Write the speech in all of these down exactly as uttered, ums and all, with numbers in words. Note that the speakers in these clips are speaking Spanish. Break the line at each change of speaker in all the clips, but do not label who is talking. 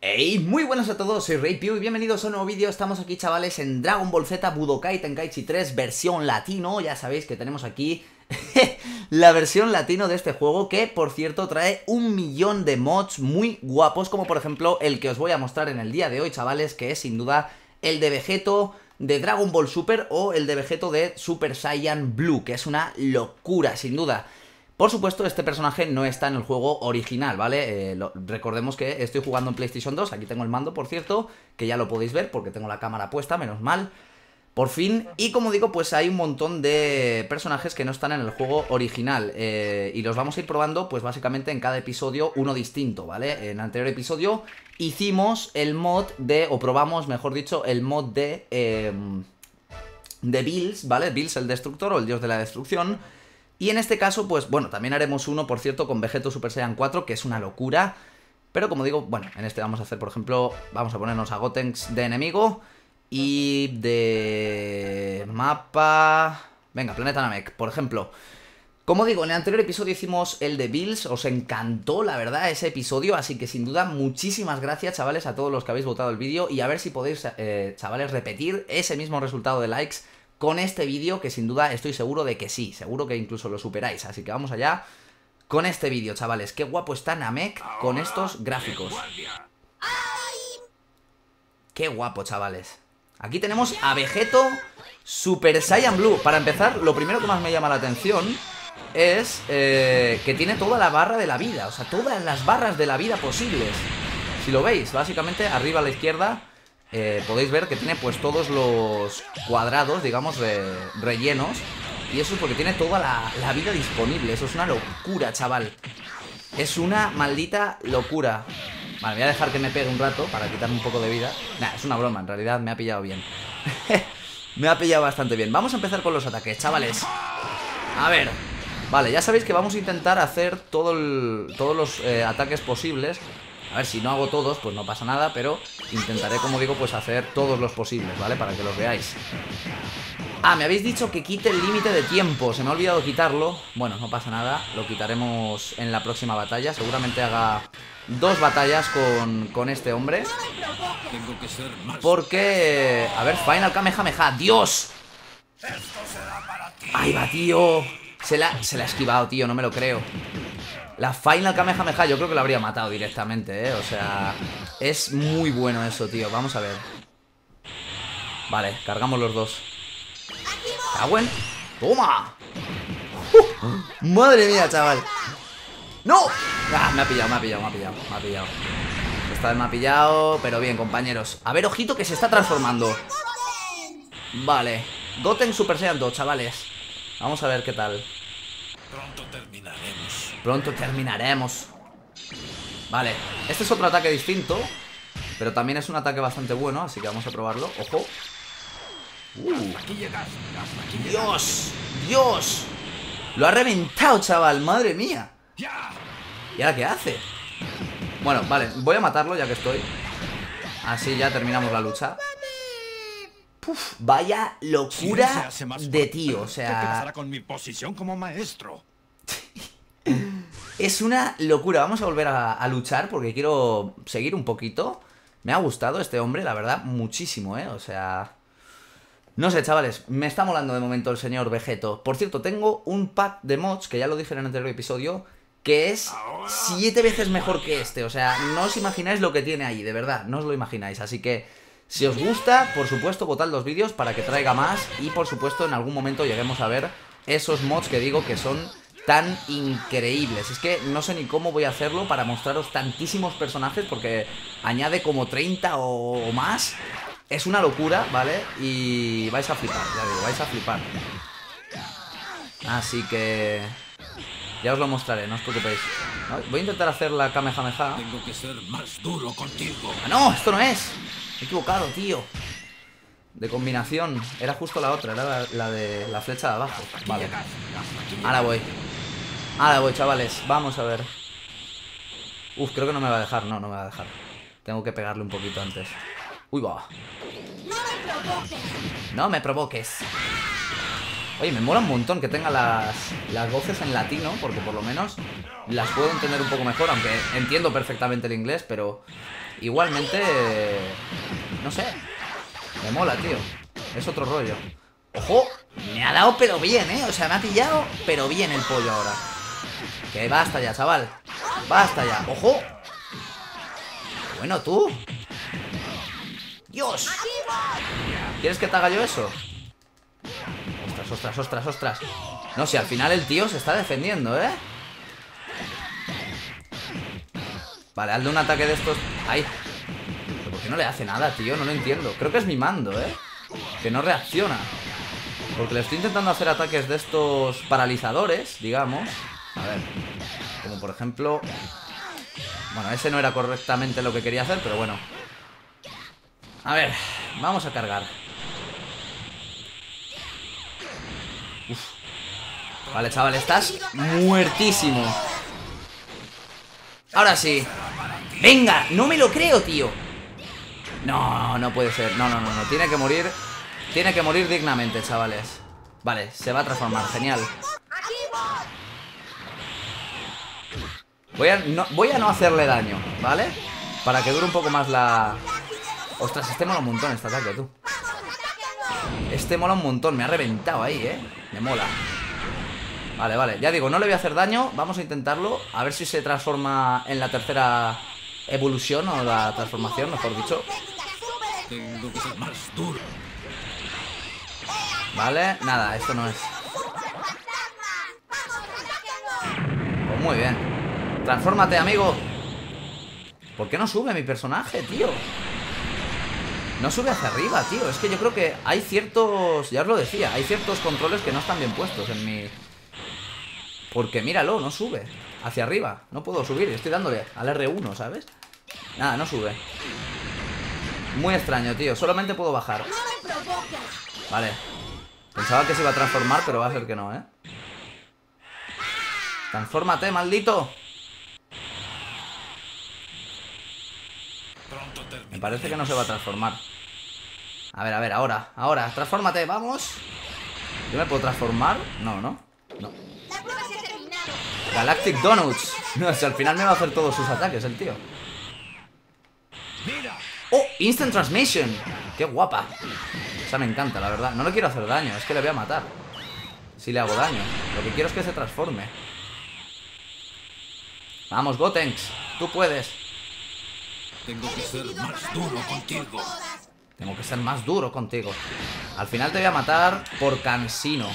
Hey, muy buenas a todos, soy RayPew y bienvenidos a un nuevo vídeo. Estamos aquí, chavales, en Dragon Ball Z Budokai Tenkaichi tres versión latino. Ya sabéis que tenemos aquí la versión latino de este juego, que por cierto trae un millón de mods muy guapos, como por ejemplo el que os voy a mostrar en el día de hoy, chavales, que es sin duda el de Vegeto de Dragon Ball Super o el de Vegeto de Super Saiyan Blue, que es una locura, sin duda. Por supuesto, este personaje no está en el juego original, ¿vale? Eh, lo, recordemos que estoy jugando en PlayStation dos, aquí tengo el mando, por cierto, que ya lo podéis ver porque tengo la cámara puesta, menos mal, por fin. Y como digo, pues hay un montón de personajes que no están en el juego original, eh, y los vamos a ir probando, pues básicamente en cada episodio uno distinto, ¿vale? En el anterior episodio hicimos el mod de, o probamos, mejor dicho, el mod de, eh, de Bills, ¿vale? Bills el Destructor o el Dios de la Destrucción. Y en este caso, pues bueno, también haremos uno, por cierto, con Vegeto Super Saiyan cuatro, que es una locura. Pero como digo, bueno, en este vamos a hacer, por ejemplo, vamos a ponernos a Gotenks de enemigo. Y de mapa... Venga, Planeta Namek, por ejemplo. Como digo, en el anterior episodio hicimos el de Bills, os encantó, la verdad, ese episodio. Así que sin duda, muchísimas gracias, chavales, a todos los que habéis votado el vídeo. Y a ver si podéis, eh, chavales, repetir ese mismo resultado de likes con este vídeo, que sin duda estoy seguro de que sí, seguro que incluso lo superáis. Así que vamos allá con este vídeo, chavales. Qué guapo está Namek con estos gráficos. Qué guapo, chavales. Aquí tenemos a Vegeto Super Saiyan Blue. Para empezar, lo primero que más me llama la atención es eh, que tiene toda la barra de la vida. O sea, todas las barras de la vida posibles. Si lo veis, básicamente arriba a la izquierda Eh, podéis ver que tiene pues todos los cuadrados, digamos, re, rellenos. Y eso es porque tiene toda la, la vida disponible. Eso es una locura, chaval. Es una maldita locura. Vale, voy a dejar que me pegue un rato para quitarme un poco de vida. Nah, es una broma, en realidad me ha pillado bien. Me ha pillado bastante bien. Vamos a empezar con los ataques, chavales. A ver. Vale, ya sabéis que vamos a intentar hacer todo el, todos los eh, ataques posibles. A ver, si no hago todos, pues no pasa nada, pero intentaré, como digo, pues hacer todos los posibles, ¿vale? Para que los veáis. Ah, me habéis dicho que quite el límite de tiempo. Se me ha olvidado quitarlo. Bueno, no pasa nada. Lo quitaremos en la próxima batalla. Seguramente haga dos batallas con, con este hombre. Porque... A ver, Final Kamehameha. ¡Dios! ¡Ahí va, tío! Se la, se la ha esquivado, tío. No me lo creo. La Final Kamehameha yo creo que lo habría matado directamente, ¿eh? O sea, es muy bueno eso, tío. Vamos a ver. Vale, cargamos los dos. ¡Cagüen! ¡Toma! Uh, ¡Madre mía, chaval! ¡No! Ah, me ha pillado, me ha pillado, me ha pillado, me ha pillado. Esta vez me ha pillado, pero bien, compañeros. A ver, ojito que se está transformando. Vale. Goten Super Saiyan dos, chavales. Vamos a ver qué tal.
Pronto terminaremos.
Pronto terminaremos. Vale, este es otro ataque distinto, pero también es un ataque bastante bueno, así que vamos a probarlo. Ojo. uh.
Aquí llegas, aquí llegas.
Dios, Dios. Lo ha reventado, chaval, madre mía.
Ya.
¿Y ahora qué hace? Bueno, vale, voy a matarlo ya que estoy. Así ya terminamos la lucha. Puf, vaya locura
Si
de tío, o sea...
¿Qué pasará con mi posición como maestro?
Es una locura. Vamos a volver a, a luchar porque quiero seguir un poquito. Me ha gustado este hombre, la verdad, muchísimo, ¿eh? O sea... No sé, chavales, me está molando de momento el señor Vegeto. Por cierto, tengo un pack de mods, que ya lo dije en el anterior episodio, que es siete veces mejor que este. O sea, no os imagináis lo que tiene ahí, de verdad, no os lo imagináis. Así que... si os gusta, por supuesto, votad los vídeos para que traiga más. Y por supuesto, en algún momento lleguemos a ver esos mods que digo que son tan increíbles. Es que no sé ni cómo voy a hacerlo para mostraros tantísimos personajes, porque añade como treinta o más. Es una locura, ¿vale? Y vais a flipar, ya digo, vais a flipar. Así que... ya os lo mostraré, no os preocupéis. Voy a intentar hacer la Kamehameha.
Tengo que ser más duro contigo.
¡Ah, no! ¡Esto no es! Me he equivocado, tío. De combinación. Era justo la otra, era la, la de la flecha de abajo. Vale. Ahora voy. Ahora voy, chavales. Vamos a ver. Uf, creo que no me va a dejar. No, no me va a dejar. Tengo que pegarle un poquito antes. Uy, va. No me provoques. Oye, me mola un montón que tenga las, las voces en latino, porque por lo menos las puedo entender un poco mejor, aunque entiendo perfectamente el inglés, pero igualmente, no sé, me mola, tío. Es otro rollo. ¡Ojo! Me ha dado pero bien, ¿eh? O sea, me ha pillado pero bien el pollo ahora. Que basta ya, chaval. Basta ya. ¡Ojo! Bueno, tú. ¡Dios! ¿Quieres que te haga yo eso? Ostras, ostras, ostras, ostras. No, si al final el tío se está defendiendo, ¿eh? Vale, hazle un ataque de estos. ¡Ay! ¿Pero por qué no le hace nada, tío? No lo entiendo. Creo que es mi mando, ¿eh? Que no reacciona. Porque le estoy intentando hacer ataques de estos paralizadores, digamos. A ver. Como por ejemplo... Bueno, ese no era correctamente lo que quería hacer, pero bueno. A ver, vamos a cargar. Uf. Vale, chaval, estás muertísimo. Ahora sí. Venga, no me lo creo, tío. No, no puede ser. No, no, no, no. Tiene que morir. Tiene que morir dignamente, chavales. Vale, se va a transformar, genial. Voy a no, voy a no hacerle daño, ¿vale? Para que dure un poco más la... Ostras, este mola un montón este ataque, tú. Este mola un montón, me ha reventado ahí, ¿eh? Me mola. Vale, vale, ya digo, no le voy a hacer daño. Vamos a intentarlo, a ver si se transforma en la tercera evolución. O la transformación, mejor dicho.
Tengo que ser más duro.
Vale, nada, esto no es. Pues muy bien. Transfórmate, amigo. ¿Por qué no sube mi personaje, tío? No sube hacia arriba, tío. Es que yo creo que hay ciertos... Ya os lo decía, hay ciertos controles que no están bien puestos en mi... Porque míralo, no sube hacia arriba. No puedo subir, estoy dándole al erre uno, ¿sabes? Nada, no sube. Muy extraño, tío, solamente puedo bajar. Vale. Pensaba que se iba a transformar, pero va a ser que no, ¿eh? Transfórmate, maldito. Me parece que no se va a transformar. A ver, a ver, ahora, ahora, transfórmate, vamos. ¿Yo me puedo transformar? No, no, no. Galactic Donuts. No, si al final me va a hacer todos sus ataques el tío. ¡Oh! Instant Transmission. ¡Qué guapa! Esa me encanta, la verdad. No le quiero hacer daño, es que le voy a matar si le hago daño. Lo que quiero es que se transforme. Vamos, Gotenks, tú puedes.
Tengo que ser más duro contigo.
Tengo que ser más duro contigo. Al final te voy a matar por cansino.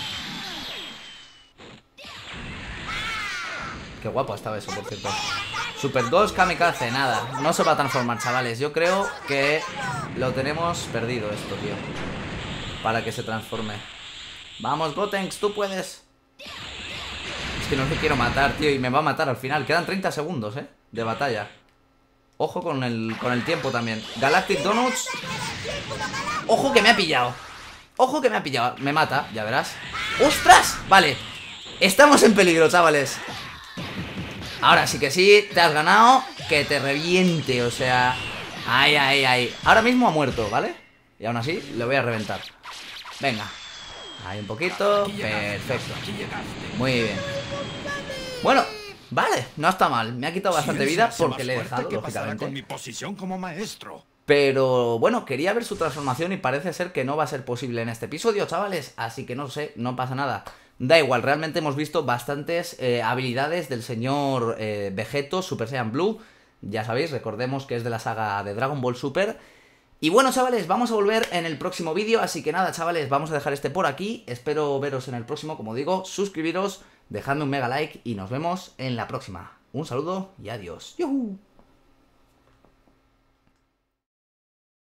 Qué guapo estaba eso, por cierto. Super dos Kamikaze, nada. No se va a transformar, chavales. Yo creo que lo tenemos perdido esto, tío. Para que se transforme. Vamos, Gotenks, tú puedes. Es que no le quiero matar, tío. Y me va a matar al final. Quedan treinta segundos, eh, de batalla. Ojo con el, con el tiempo también. Galactic Donuts. Ojo que me ha pillado. Ojo que me ha pillado. Me mata, ya verás. ¡Ostras! Vale. Estamos en peligro, chavales. Ahora sí que sí, te has ganado. Que te reviente, o sea. Ay, ay, ay. Ahora mismo ha muerto, ¿vale? Y aún así le voy a reventar. Venga. Ahí un poquito. Perfecto. Muy bien. Bueno, vale, no está mal. Me ha quitado bastante vida porque le he dejado, lógicamente.
Con mi posición como maestro.
Pero bueno, quería ver su transformación y parece ser que no va a ser posible en este episodio, chavales. Así que no sé, no pasa nada. Da igual, realmente hemos visto bastantes eh, habilidades del señor eh, Vegeto, Super Saiyan Blue. Ya sabéis, recordemos que es de la saga de Dragon Ball Super. Y bueno, chavales, vamos a volver en el próximo vídeo. Así que nada, chavales, vamos a dejar este por aquí. Espero veros en el próximo, como digo. Suscribiros, dejadme un mega like y nos vemos en la próxima. Un saludo y adiós. ¡Yuhu!